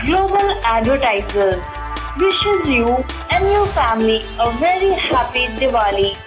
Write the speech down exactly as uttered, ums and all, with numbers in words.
Global Advertisers wishes you and your family a very happy Diwali.